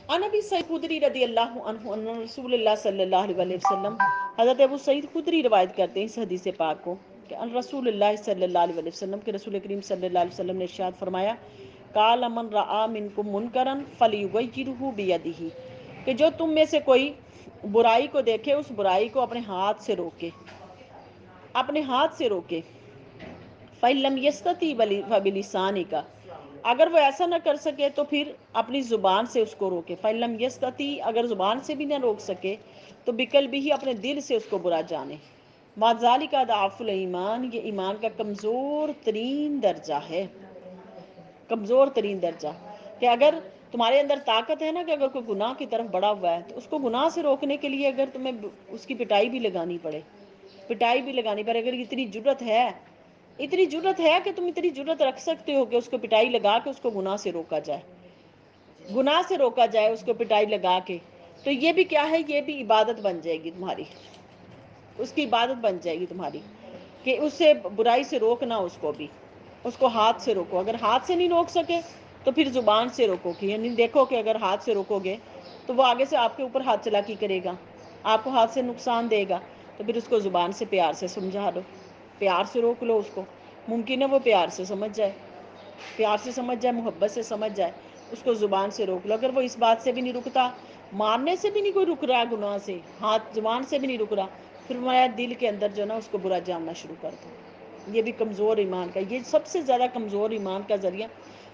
عن ابی سعید خدری رضی اللہ عنہ ان رسول اللہ صلی اللہ علیہ وسلم، حضرت ابو سعید خدری روایت کرتے ہیں اس حدیث پاک کو کہ ان رسول اللہ صلی اللہ علیہ وسلم کے رسول کریم صلی اللہ علیہ وسلم نے ارشاد فرمایا، قال من رعا منکم منکرا فلیغیرہ بیدہ، کہ جو تم میں سے کوئی برائی کو دیکھے اس برائی کو اپنے ہاتھ سے روکے، اپنے ہاتھ سے روکے۔ فَإِن لَّمْ يَسْتَطِعْ فَبِلِسَانِهِ، اگر وہ ایسا نہ کر سکے تو پھر اپنی زبان سے اس کو روکے۔ فَإِن لَّمْ يَسْتَطِعْ، اگر زبان سے بھی نہ روک سکے تو بِقَلْبِهِ، اپنے دل سے اس کو برا جانے۔ وَذَلِكَ أَضْعَفُ الْإِيمَانِ، یہ ایمان کا کمزور ترین درجہ ہے، کمزور ترین درجہ، کہ اگر تمہارے اندر طاقت ہے نا کہ اگر کوئی گناہ کی طرف بڑھا ہوا ہے تو اس کو گناہ سے روکنے کے لیے اگر تمہیں اس کی پٹائی بھی لگانی پڑے، پٹائی بھی لگانی پڑے، اگر اتنی جرت ہے، اتنی جرت ہے کہ تم اتنی جرت رکھ سکتے ہو کہ اس کو پٹائی لگا کے اس کو گناہ سے روکا جائے، گناہ سے روکا جائے اس کو پٹائی لگا کے، تو یہ بھی کیا ہے، یہ بھی عبادت بن جائے گی تمہاری، اس کی عبادت بن جائے گی تمہاری، کہ اس سے برائی سے روکنا، اس کو بھی، اس کو ہاتھ سے روکو۔ اگر ہاتھ سے نہیں روک سکے تو پھر زبان سے روکو، کہ یعنی دیکھو کہ اگر ہاتھ سے روکو گے تو وہ آگے سے آپ کے اوپر ہاتھ چلاکی کرے گا، آپ کو ہاتھ سے نقصان دے گا، تو پھر اس کو زبان سے پیار سے سمجھا دو، پیار سے روک لو اس کو، ممکن ہے وہ پیار سے سمجھ جائے، پیار سے سمجھ جائے، محبت سے سمجھ جائے، اس کو زبان سے روک لو۔ اگر وہ اس بات سے بھی نہیں رکتا، مارنے سے بھی نہیں کوئی رک رہا گناہ سے، ہاتھ زبان سے بھی نہیں رک رہا، پھر ہمارا دل کے اندر جو نا اس کو برا جاننا شروع کر دو۔ یہ بھی کمزور ایمان کا، یہ سب سے زیادہ کمزور ایمان کا ذریعہ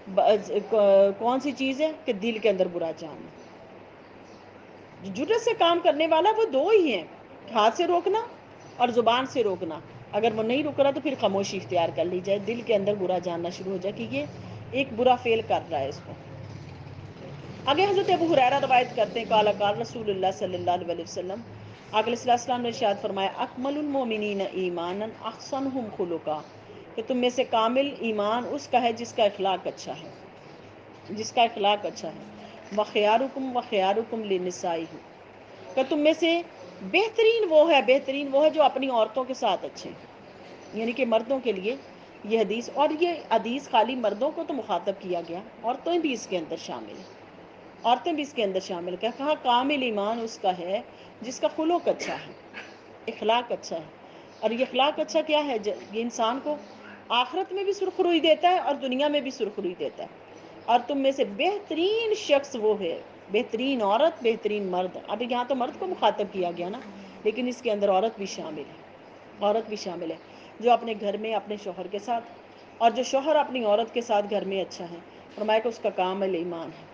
کون سی چیز ہے کہ دل کے اندر برا جاننا۔ جرت سے کام کرنے والا وہ دو ہی ہیں، ہاتھ سے روکنا اور زبان سے روکنا۔ اگر وہ نہیں رک رہا تو پھر خاموشی اختیار کر لی جائے، دل کے اندر برا جاننا شروع ہو جائے کہ یہ ایک برا فعل کر رہا ہے اس کو۔ آگے حضرت ابو ہریرہ روایت کرتے ہیں، قال قال رسول اللہ صلی اللہ علیہ وسلم، آقا صلی اللہ علیہ وسلم نے ارشاد فرمایا، اکمل المؤمنین ایمانا احسنہم خلقا، کہ تم میں سے کامل ایمان اس کا ہے جس کا اخلاق اچھا ہے، جس کا اخلاق اچھا ہے۔ وخیارکم وخیارکم لنسائہ، کہ تم میں سے بہترین وہ ہے جو اپنی عورتوں کے ساتھ اچھے ہیں، یعنی کہ مردوں کے لیے یہ حدیث، اور یہ حدیث خالی مردوں کو تو مخاطب کیا گیا، عورتیں بھی اس کے اندر شامل ہیں، عورتیں بھی اس کے اندر شامل ہیں، کہا کامل ایمان اس کا ہے جس کا خلق اچھا ہے، اخلاق اچھا ہے۔ اور یہ اخلاق اچھا کیا ہے، یہ انسان کو آخرت میں بھی سرخروئی دیتا ہے اور دنیا میں بھی سرخروئی دیتا ہے۔ اور تم میں سے بہترین شخص وہ ہے، بہترین عورت، بہترین مرد، اب یہاں تو مرد کو مخاطب کیا گیا نا، لیکن اس کے اندر عورت بھی شامل ہے، عورت بھی شامل ہے، جو اپنے گھر میں اپنے شوہر کے ساتھ، اور جو شوہر اپنی عورت کے ساتھ گھر میں اچھا ہے، فرمایا کہ اس کا کامل ایمان ہے،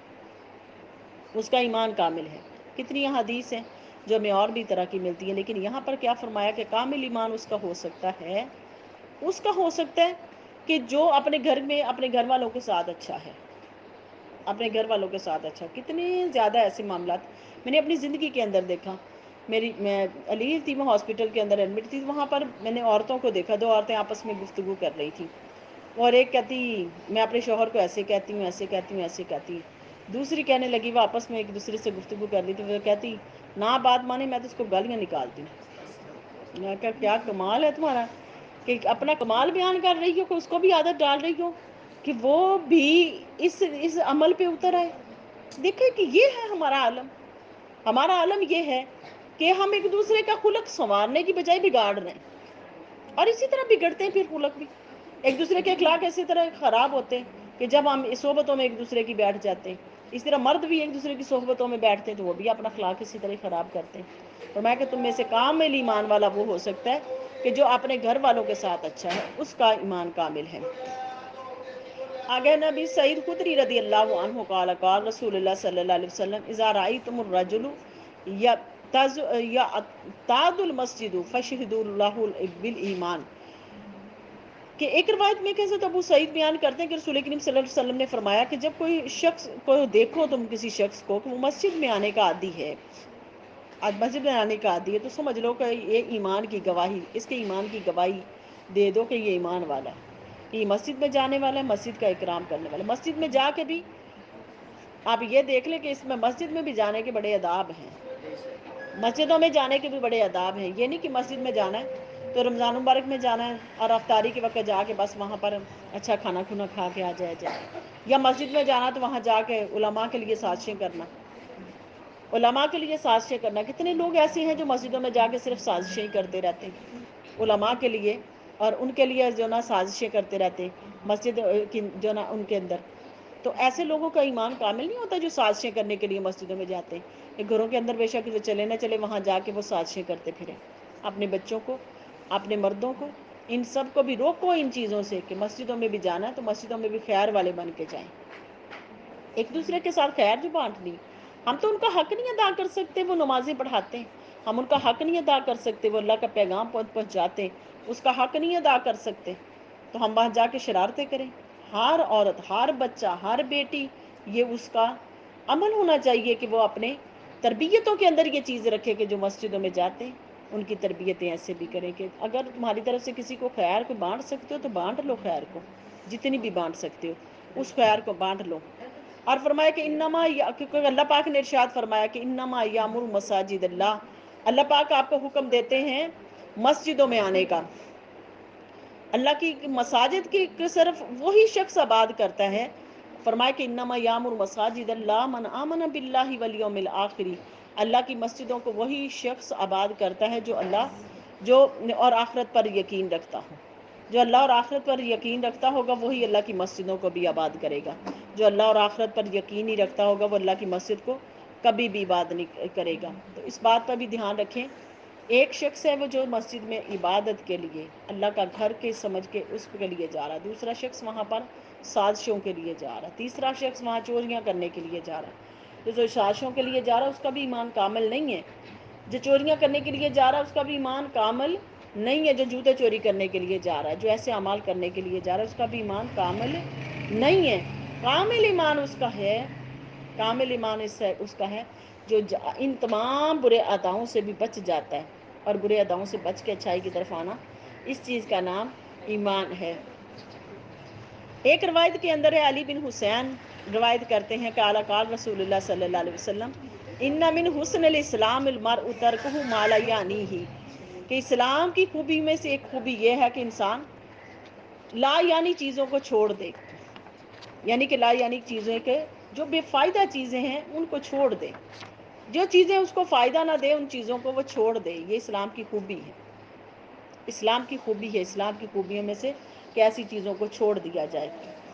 اس کا ایمان کامل ہے۔ کتنی حدیث ہیں جو ہمیں اور بھی طرح کی ملتی ہیں، لیکن یہاں پر کیا فرمایا کہ کامل ایمان اس کا ہو سکتا ہے، اس کا ہو سکتا ہے کہ جو اپنے گھر میں اپنے گھر والوں کے ساتھ اچھا ہے، اپنے گھر والوں کے ساتھ اچھا۔ کتنے زیادہ ایسے معاملات میں نے اپنی زندگی کے اندر دیکھا۔ میں علی تھی، میں ہاسپٹل کے اندر ایڈمٹ تھی، وہاں پر میں نے عورتوں کو دیکھا، دو عورتیں آپس میں گفتگو کر رہی تھیں، اور ایک کہتی میں اپنے شوہر کو ایسے کہتی ہوں، ایسے کہتی ہوں، ایسے کہتی ہوں، دوسری کہنے لگی، وہ آپس میں ایک دوسرے سے گفتگو کر رہی تھی، وہ کہتی نہ بات مانے میں تو اس کو گالیاں نکالتی ہوں۔ میں کہا کیا کمال ہے تمہارا کہ اپنا کمال بیان کر رہی ہو، کہ اس کو بھی عادت ڈال رہی ہو کہ وہ بھی اس عمل پہ اتر آئے۔ دیکھیں کہ یہ ہے ہمارا عالم، ہمارا عالم یہ ہے کہ ہم ایک دوسرے کا خلق سنوارنے کی بجائے بگاڑ رہے ہیں، اور اسی طرح بگڑتے ہیں پھر خلق بھی، ایک دوسرے کے اخلاق اسی طرح خراب ہوتے ہیں کہ جب ہم صحبتوں میں ایک دوسرے کی بیٹھ جاتے ہیں، اس طرح مرد بھی ایک دوسرے کی صحبتوں میں بیٹھتے ہیں تو وہ بھی اپنا اخلاق اسی طرح خراب کرتے ہیں۔ فرمایا کہ تم میں سے کامل ایمان والا وہ ہو سکتا ہے کہ جو اپنے گھر والوں کے ساتھ اچھا ہے، اس کا ایمان کامل ہے۔ آگے نبی سعید خدری رضی اللہ عنہ قال قال رسول اللہ صلی اللہ علیہ وسلم، اذا رأیتم الرجل یعتاد المسجد فاشہدوا له بالایمان، کہ ایک روایت میں کیسے تو ابو سعید بیان کرتے ہیں کہ رسول کریم صلی اللہ علیہ وسلم نے فرمایا کہ جب کوئی شخص کو دیکھو تم کسی شخص کو کہ وہ مسجد میں آنے کا عادی ہے، آج مسجد میں آنے کا عادی ہے، تو سمجھ لو کہ یہ ایمان کی گواہی، اس کے ایمان کی گواہی دے دو کہ یہ ایمان والا ہے، کہ یہ مسجد میں جانے والا ہے، مسجد کا اکرام کرنے والا ہے۔ مسجد میں جا کے بھی آپ یہ دیکھ لیں کہ اس میں مسجد میں بھی جانے کے بڑے آداب ہیں، مسجدوں میں جانے کے بھی بڑے آداب ہیں۔ یہ نہیں کہ مسجد میں جانا ہے تو رمضان مبارک میں جانا ہے اور افطاری کے وقت جا کے بس وہاں پر اچھا کھانا کھا کے آ جائے، یا مسجد میں جانا تو وہاں جا کے علماء کے لیے سازشیں کرنا، علماء کے لیے سازشیں کرنا، کتنے لوگ ایسے ہیں جو مسجدوں میں جا کے صرف سازشیں ہی کرتے رہتے ہیں علماء کے لیے، اور ان کے لیے جو نا سازشیں کرتے رہتے ہیں مسجد کی جو نا ان کے اندر. تو ایسے لوگوں کا ایمان کامل نہیں ہوتا جو سازشیں کرنے کے لیے مسجدوں میں جاتے ہیں. کہ گھروں کے اندر بے شک چلے نہ چلے وہاں جا کے وہ سازشیں کرتے پھریں. اپنے بچوں کو، اپنے مردوں کو، ان سب کو بھی روکو ان چیزوں سے کہ مسجدوں میں بھی جانا ہے تو مسجدوں میں بھی خیر والے بن کے جائیں، ایک دوسرے کے ساتھ خیر جو بانٹنی. ہم تو ان کا حق نہیں ادا کر سکتے، وہ نمازیں پڑھاتے ہیں، ہم ان کا حق نہیں ادا کر سکتے، وہ اللہ کا پیغام پہنچاتے، اس کا حق نہیں ادا کر سکتے، تو ہم وہاں جا کے شرارتیں کریں. ہر عورت، ہر بچہ، ہر بیٹی، یہ اس کا عمل ہونا چاہیے کہ وہ اپنے تربیتوں کے اندر یہ چیز رکھے کہ جو مسجدوں میں جاتے ہیں ان کی تربیتیں ایسے بھی کریں کہ اگر تمہاری طرف سے کسی کو خیر کو بانٹ سکتے ہو تو بانٹ لو، خیر کو جتنی بھی بانٹ سکتے ہو اس خیر کو بانٹ لو. اور فرمایا کہ انما، کیونکہ اللہ پاک نے ارشاد فرمایا کہ انما یامر مساجد اللہ، اللہ پاک آپ کو حکم دیتے ہیں مسجدوں میں آنے کا. اللہ کی مساجد کی صرف وہی شخص آباد کرتا ہے. فرمایا کہ انما یامر مساجد اللہ من آمن باللہ والیوم الآخر، اللہ کی مسجدوں کو وہی شخص آباد کرتا ہے جو اللہ اور آخرت پر یقین رکھتا ہو. جو اللہ اور آخرت پر یقین رکھتا ہوگا وہی اللہ کی مسجدوں کو بھی آباد کرے گا. جو اللہ اور آخرت پر یقین نہیں رکھتا ہوگا وہ اللہ کی مسجد کو کبھی بھی آباد نہیں کرے گا. تو اس بات پر بھی دھیان رکھیں. ایک شخص ہے وہ جو مسجد میں عبادت کے لیے اللہ کا گھر کے سمجھ کے اس کے لیے جا رہا ہے، دوسرا شخص وہاں پر سازشوں کے لیے جا رہا ہے، تیسرا شخص وہاں چوریاں کرنے کے لیے جا رہا ہے. جو سازشوں کے لیے جا رہا ہے اس کا بھی ایمان کامل نہیں ہے. جو چوریاں کرنے کے لیے جا رہا ہے اس کا بھی ایمان کامل نہیں ہے. جو جوتے چوری کرنے کے لیے جا رہا ہے، جو ایسے اعمال کرنے کے لیے جا رہا ہے اس کا بھی ایمان کامل نہیں ہے. کامل ایمان اس کا ہے، کامل ایمان اس کا ہے جو ان تمام برے عاداؤں سے بھی بچ جاتا ہے، اور برے عاداؤں سے بچ کے اچھائی کی طرف آنا، اس چیز کا نام ایمان ہے. ایک روایت کے اندر ہے، علی بن حسین روایت کرتے ہیں کہ قال رسول اللہ صلی اللہ علیہ وسلم ان من حسن الاسلام المرء ترکہ ما لا یعنیہ، کہ اسلام کی خوبی میں سے ایک خوبی یہ ہے کہ انسان لا یعنی چیزوں کو چھوڑ دے، یعنی کہ لا یعنی چیزیں کے جو بے فائدہ چیزیں ہیں ان کو چھوڑ دے، جو چیزیں اس کو فائدہ نہ دے ان چیزوں کو وہ چھوڑ دے. یہ اسلام کی خوبی ہے، اسلام کی خوبی ہے. اسلام کی خوبیوں میں سے کہ ایسی چیزوں کو چھوڑ دیا جائے.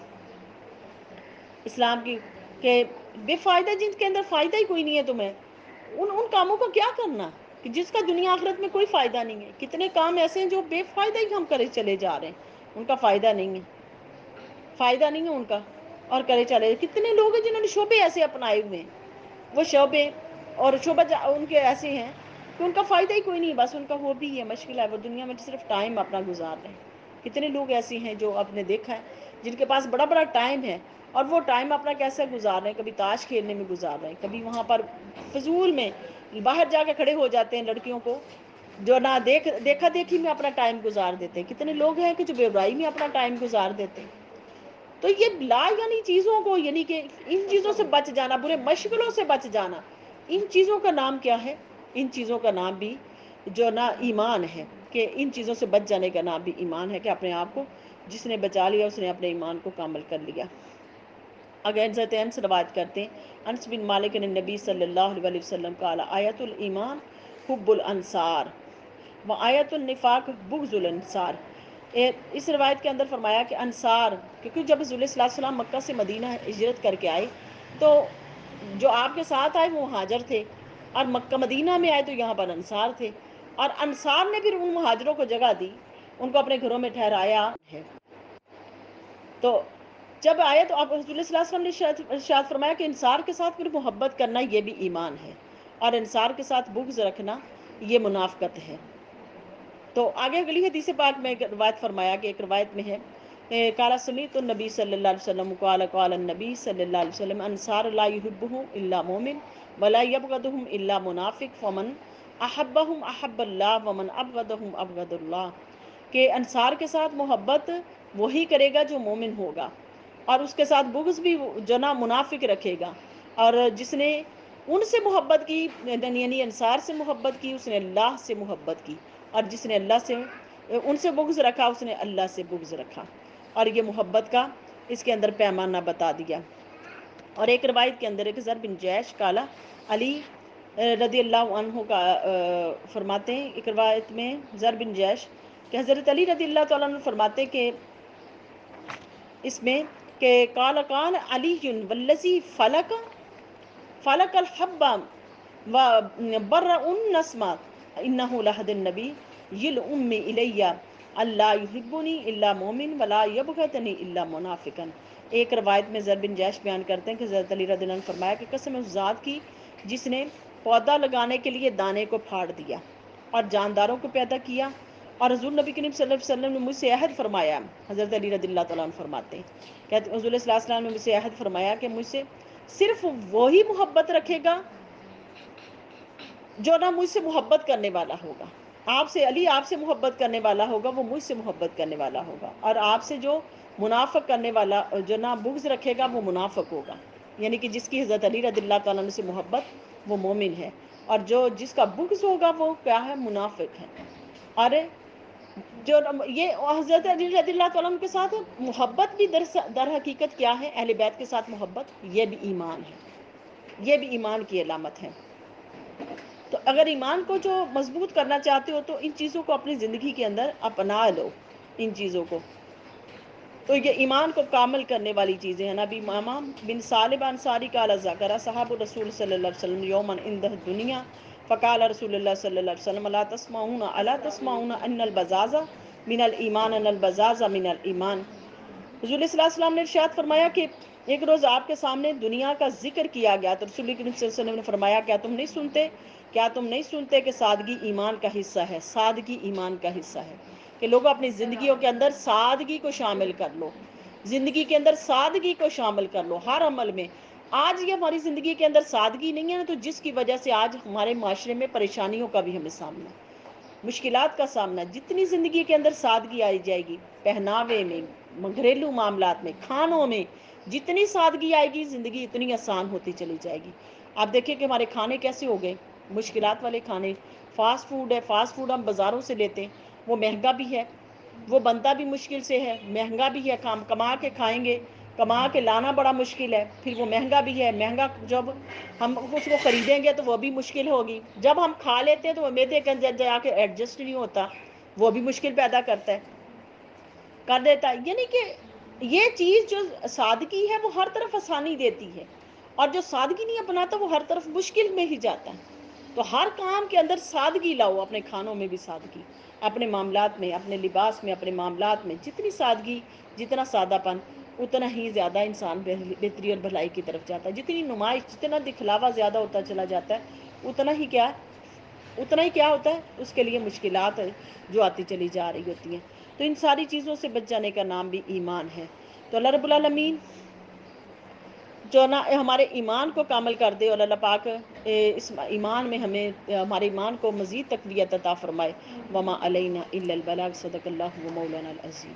اسلام کی کہ بے فائدہ جن کے اندر فائدہ ہی کوئی نہیں ہے تمہیں، ان کاموں کو کیا کرنا کہ جس کا دنیا آخرت میں کوئی فائدہ نہیں ہے. کتنے کام ایسے ہیں جو بے فائدہ ہی ہم کرے چلے جا رہے ہیں، ان کا فائدہ نہیں ہے، فائدہ نہیں ہے ان کا اور کرے چلے. کتنے لوگ ہیں جنہوں نے شعبے ایسے اپنائے ہوئے ہیں، وہ شعبے اور شعبہ ان کے ایسے ہیں کہ ان کا فائدہ ہی کوئی نہیں، بس ان کا وہ بھی ہے مشکل ہے، وہ دنیا میں صرف ٹائم اپنا گزار رہے ہیں. کتنے لوگ ایسے ہیں جو آپ نے دیکھا ہے جن کے پاس بڑا بڑا ٹائم ہے اور وہ ٹائم اپنا کیسے گزار رہے ہیں، کبھی تاش کھیلنے میں گزار رہے ہیں، کبھی وہاں پر فضول میں باہر جا کے کھڑے ہو جاتے ہیں لڑکیوں کو جو نہ دیکھا دیکھی میں اپنا ٹائم گزار دیتے ہیں. کتنے لوگ ہیں کہ جو بے برائی میں اپنا ٹائم گزار دیتے ہیں. تو یہ لا یعنی چیزوں کو، یعنی کہ ان چیزوں سے بچ جانا، برے مشغلوں سے بچ جانا، ان چیزوں کا نام کیا ہے؟ ان چیزوں کا نام بھی جو نا ایمان ہے، کہ ان چیزوں سے بچ جانے کا نام بھی ایمان ہے، کہ اپنے آپ کو جس نے بچا لیا اس نے اپنے ایمان کو کامل کر لیا. اگر حضرت انس روایت کرتے ہیں، انس بن مالک نے نبی صلی اللہ علیہ وسلم قال آیت الایمان حب الانصار و آیت النفاق بغض الانصار. اس روایت کے اندر فرمایا کہ انصار، کیونکہ جب رسول اللہ صلی اللہ علیہ وسلم مکہ سے مدینہ ہجرت کر کے آئے تو جو آپ کے ساتھ آئے وہ مہاجر تھے، اور مکہ مدینہ میں آئے تو یہاں پر انصار تھے، اور انصار نے پھر ان مہاجروں کو جگہ دی، ان کو اپنے گھروں میں ٹھہرایا ہے. تو جب آئے تو آپ رسول اللہ صلی اللہ علیہ وسلم نے ارشاد فرمایا کہ انصار کے ساتھ پھر محبت کرنا یہ بھی ایمان ہے، اور انصار کے ساتھ بغض رکھنا یہ منافقت ہے. تو آگے اگلی حدیث پاک میں روایت فرمایا کہ ایک روایت میں ہے قال سمیعت النبی صلی اللہ علیہ وسلم قال النبی صلی اللہ علیہ وسلم انصار لا يحبهم الا مؤمن ولا يبغضهم الا منافق فمن احبهم احب اللہ ومن ابغضهم ابغض اللہ، کہ انصار کے ساتھ محبت وہی کرے گا جو مومن ہوگا، اور اس کے ساتھ بغض بھی جو نا منافق رکھے گا، اور جس نے ان سے محبت کی یعنی انصار سے محبت کی اس نے اللہ سے محبت کی، اور جس نے اللہ سے ان سے بغض رکھا اس نے اللہ سے بغض رکھا. اور یہ محبت کا اس کے اندر پیمانہ بتا دیا. اور ایک روایت کے اندر ایک زر بن جیش قال علی رضی اللہ عنہ کا فرماتے ہیں ایک روایت میں زر بن جیش کہ حضرت علی رضی اللہ تعالیٰ عنہ فرماتے کہ اس میں کہ قال علی والذی فلک الحب وبرأ النسم انہ لحد النبی یلؤم الی اللہ یحبنی الا مومن ولا یبغضنی الا منافقا۔ ایک روایت میں زر بن جیش بیان کرتے ہیں کہ حضرت علی رضی اللہ عنہ نے فرمایا کہ قسم اس ذات کی جس نے پودا لگانے کے لیے دانے کو پھاڑ دیا اور جانداروں کو پیدا کیا، اور حضور نبی کریم صلی اللہ علیہ وسلم نے مجھ سے عہد فرمایا، حضرت علی رضی اللہ تعالیٰ عنہ فرماتے ہیں کہ حضور صلی اللہ علیہ وسلم نے مجھ سے عہد فرمایا کہ مجھ سے صرف وہی محبت رکھے گا جو نہ مجھ سے محبت کرنے والا ہوگا۔ آپ سے علی آپ سے محبت کرنے والا ہوگا، وہ مجھ سے محبت کرنے والا ہوگا، اور آپ سے جو منافق کرنے والا جو نہ بغض رکھے گا وہ منافق ہوگا، یعنی کہ جس کی حضرت علی رضی اللہ تعالیٰ عنہ سے محبت وہ مومن ہے، اور جو جس کا بغض ہوگا وہ کیا ہے؟ منافق ہے۔ اور جو یہ حضرت علی رضی اللہ تعالیٰ عنہ کے ساتھ محبت بھی در حقیقت کیا ہے؟ اہل بیت کے ساتھ محبت یہ بھی ایمان ہے، یہ بھی ایمان کی علامت ہے۔ تو اگر ایمان کو جو مضبوط کرنا چاہتے ہو تو ان چیزوں کو اپنی زندگی کے اندر اپنا لو، ان چیزوں کو، تو یہ ایمان کو کامل کرنے والی چیزیں ہیں۔ نبی امام بن صالب انصاری قال ذکر صحاب رسول صلی اللہ علیہ وسلم یوما عند الدنیا فقال رسول اللہ صلی اللہ علیہ وسلم الا تسمعون ان البزاز من الایمان ان البزاز من الایمان۔ حضور صلی اللہ علیہ وسلم نے ارشاد فرمایا کہ ایک روز آپ کے سامنے دنیا کا ذکر کیا گیا تو رسول کریم صلی اللہ علیہ وسلم نے فرمایا کیا تم نہیں سنتے کہ سادگی ایمان کا حصہ ہے، سادگی ایمان کا حصہ ہے، کہ لوگ اپنی زندگیوں کے اندر سادگی کو شامل کر لو، زندگی کے اندر سادگی کو شامل کر لو ہر عمل میں۔ آج یہ ہماری زندگی کے اندر سادگی نہیں ہے نا، تو جس کی وجہ سے آج ہمارے معاشرے میں پریشانیوں کا بھی ہمیں سامنا، مشکلات کا سامنا، جتنی زندگی کے اندر سادگی آئی جائے گی، پہناوے میں، گھریلو معاملات میں، کھانوں میں جتنی سادگی آئے گی زندگی اتنی آسان ہوتی چلی جائے گی۔ آپ دیکھیں کہ ہمارے کھانے کیسے ہو گئے، مشکلات والے کھانے، فاسٹ فوڈ ہے، فاسٹ فوڈ ہم بازاروں سے لیتے ہیں، وہ مہنگا بھی ہے، وہ بنتا بھی مشکل سے ہے، مہنگا بھی ہے، کما کے کھائیں گے، کما کے لانا بڑا مشکل ہے، پھر وہ مہنگا بھی ہے، مہنگا جب ہم اس کو خریدیں گے تو وہ بھی مشکل ہوگی، جب ہم کھا لیتے ہیں تو وہ میدے کے اندر جا کے ایڈجسٹ نہیں ہوتا، وہ بھی مشکل پیدا کر دیتا ہے۔ یعنی کہ یہ چیز جو سادگی ہے وہ ہر طرف آسانی دیتی ہے، اور جو سادگی نہیں اپناتا وہ ہر طرف مشکل میں ہی جاتا ہے۔ تو ہر کام کے اندر سادگی لاؤ، اپنے کھانوں میں بھی سادگی، اپنے معاملات میں، اپنے لباس میں، اپنے معاملات میں، جتنی سادگی، جتنا سادہ پن، اتنا ہی زیادہ انسان بہتری اور بھلائی کی طرف جاتا ہے۔ جتنی نمائش، جتنا دکھلاوا زیادہ ہوتا چلا جاتا ہے اتنا ہی کیا ہوتا ہے، اس کے لیے مشکلات جو آتی چلی جا رہی ہوتی ہیں۔ تو ان ساری چیزوں سے بچ جانے کا نام بھی ایمان ہے۔ تو اللہ رب العالمین جو نا ہمارے ایمان کو کامل کر دے، اور اللہ پاک اس ایمان میں ہمیں، ہمارے ایمان کو مزید تقویت عطا فرمائے۔ وما علینا الا البلاغ، صدق اللہ و مولانا العظیم۔